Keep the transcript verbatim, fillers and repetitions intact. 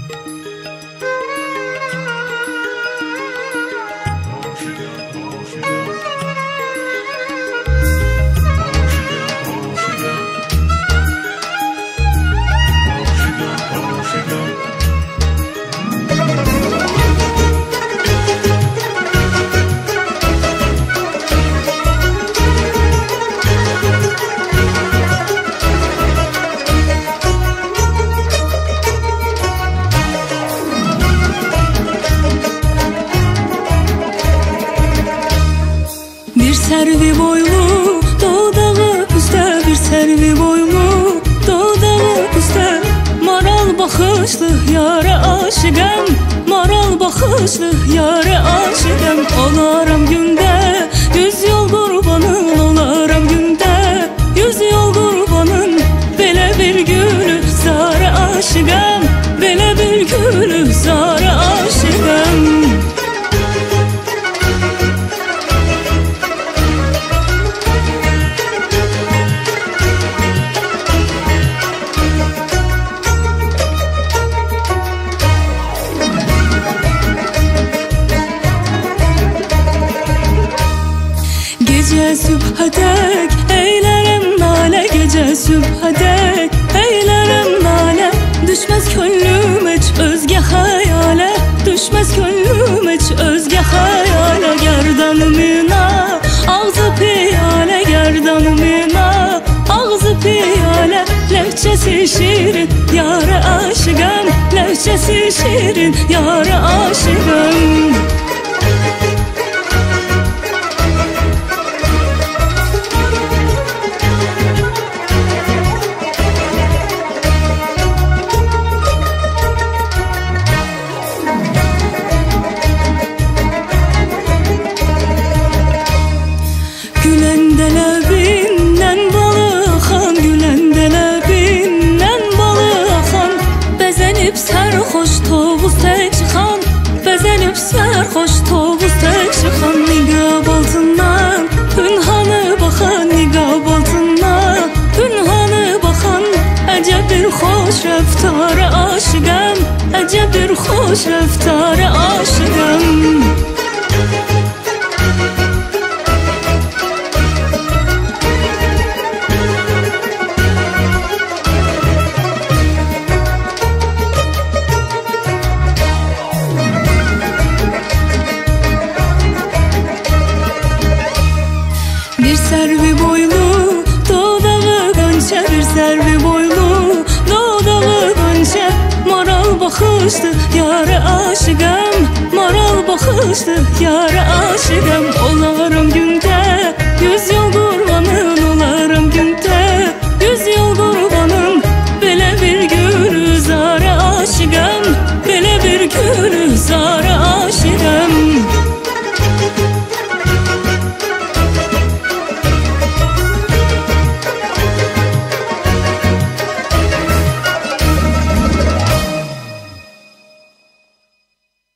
Servi boylu dağdağı üstə, bir servi boylu dağdağı üstə. Maral baxışlı yara aşıqəm, maral baxışlı yara aşıqəm. Olaram gündə yüz yol qurbanın, olaram gündə yüz yol qurbanın. Belə bir gülü zara aşıqəm, belə bir gülü zara aşıqəm. Gece sübhədək eylərəm nalə, gece sübhədək eylərəm nalə. Düşməz könlüm heç özgə xəyalə, düşməz könlüm heç özgə xəyalə. Gerdanımına ağzı piyalə, gerdanımına ağzı piyalə. Ləhcəsi şirin yara aşıqəm, ləhcəsi şirin yara aşıqəm. Güləndə ləbindən balı axan, güləndə ləbindən balı axan. Bəzənib sərxoş tovuz tək çıxan, bəzənib sərxoş tovuz tək çıxan. Niqab altından pünhanı baxan, niqab altından pünhanı baxan. Əcəb bir xoş rəftara aşıqəm, əcəb bir xoş rəftara aşıqəm. Bir servi boylu dağdağı qönçə, bir servi boylu dağdağı qönçə. Maral baxışlı yara aşıqəm, maral baxışlı yara aşıqəm. Olaram gündə